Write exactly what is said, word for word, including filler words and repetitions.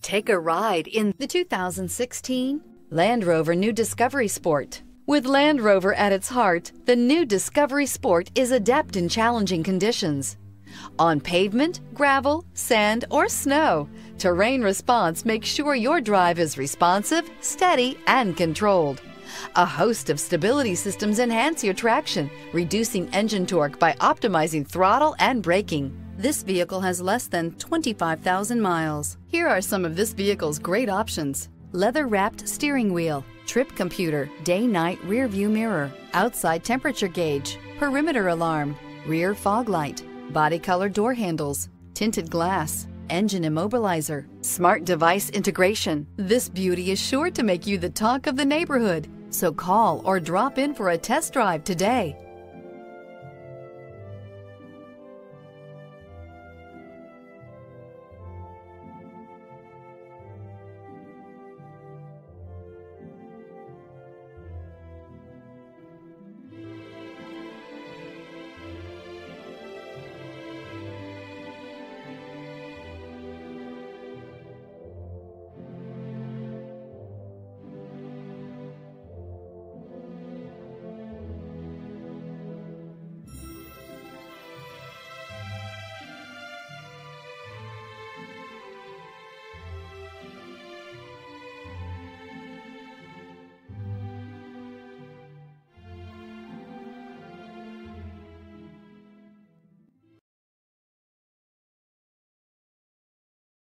Take a ride in the two thousand sixteen Land Rover New Discovery Sport. With Land Rover at its heart, the new Discovery Sport is adept in challenging conditions. On pavement, gravel, sand, or snow, terrain response makes sure your drive is responsive, steady, and controlled. A host of stability systems enhance your traction, reducing engine torque by optimizing throttle and braking. This vehicle has less than twenty-five thousand miles. Here are some of this vehicle's great options: leather-wrapped steering wheel, trip computer, day-night rear view mirror, outside temperature gauge, perimeter alarm, rear fog light, body color door handles, tinted glass, engine immobilizer, smart device integration. This beauty is sure to make you the talk of the neighborhood. So call or drop in for a test drive today.